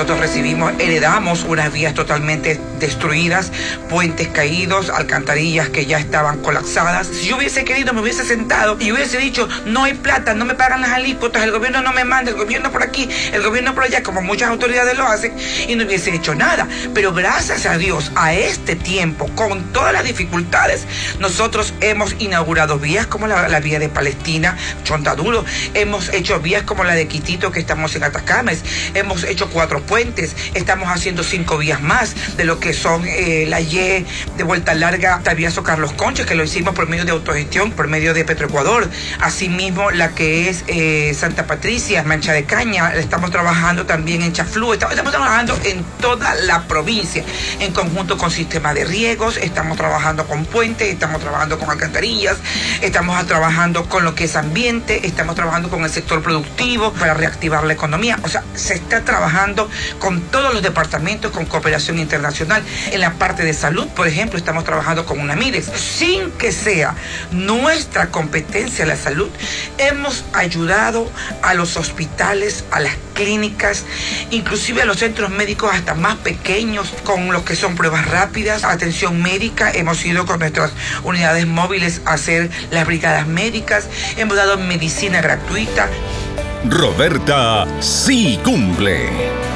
nosotros heredamos unas vías totalmente destruidas, puentes caídos, alcantarillas que ya estaban colapsadas. Si yo hubiese querido, me hubiese sentado y hubiese dicho, no hay plata, no me pagan las alícuotas, el gobierno no me manda, el gobierno por aquí, el gobierno por allá, como muchas autoridades lo hacen, y no hubiese hecho nada. Pero gracias a Dios, a este tiempo, con todas las dificultades, nosotros hemos inaugurado vías como la vía de Palestina, Chontaduro, hemos hecho vías como la de Quitito, que estamos en Atacames, hemos hecho 4 puentes, estamos haciendo 5 vías más de lo que son la Y de Vuelta Larga, Tabiazo Carlos Concha, que lo hicimos por medio de autogestión, por medio de Petroecuador. Asimismo, la que es Santa Patricia, Mancha de Caña, estamos trabajando también en Chaflú, estamos trabajando en toda la provincia, en conjunto con sistemas de riegos, estamos trabajando con puentes, estamos trabajando con alcantarillas, estamos trabajando con lo que es ambiente, estamos trabajando con el sector productivo para reactivar la economía. O sea, se está trabajando con todos los departamentos, con cooperación internacional. En la parte de salud, por ejemplo, estamos trabajando con UNAMIDES. Sin que sea nuestra competencia la salud, hemos ayudado a los hospitales, a las clínicas, inclusive a los centros médicos hasta más pequeños, con lo que son pruebas rápidas, atención médica. Hemos ido con nuestras unidades móviles a hacer las brigadas médicas, hemos dado medicina gratuita. Roberta sí cumple.